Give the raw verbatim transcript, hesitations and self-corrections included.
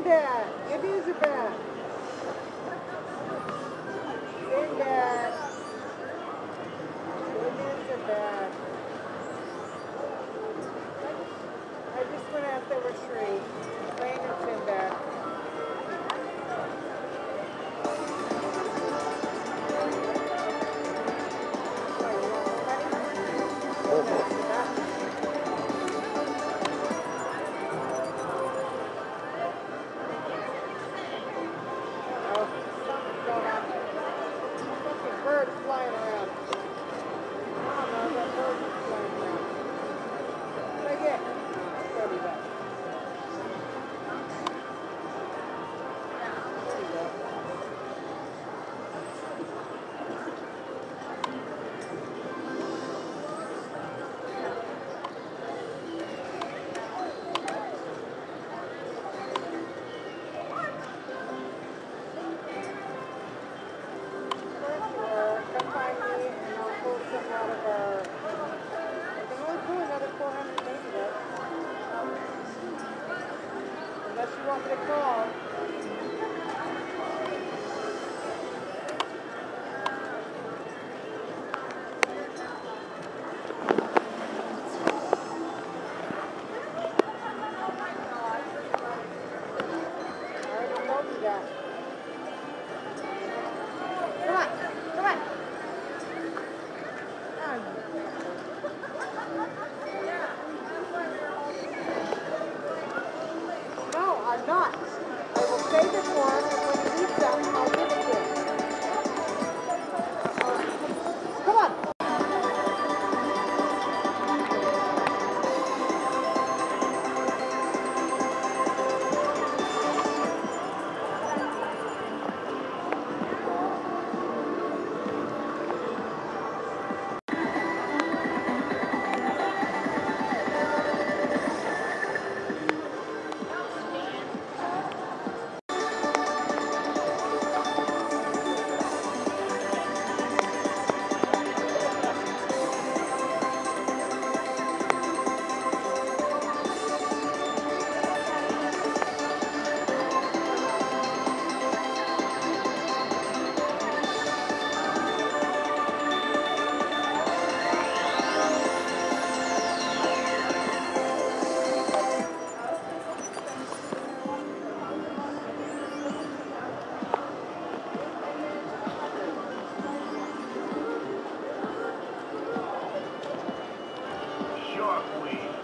Sinbad, Elizabeth. Sinbad. Elizabeth. I just went out there with Shree. Rain and Sinbad. Birds flying around. I don't know, that bird is flying around. Right here. There we go. There we go. Come find me and I'll pull some out of our, I can only pull another four hundred maybe though. Unless you want me to call. I already told you that. Come on, come on. No, I'm not. I will save it for him, and when he eats them, I'll give it to him. Come on. Shark Week.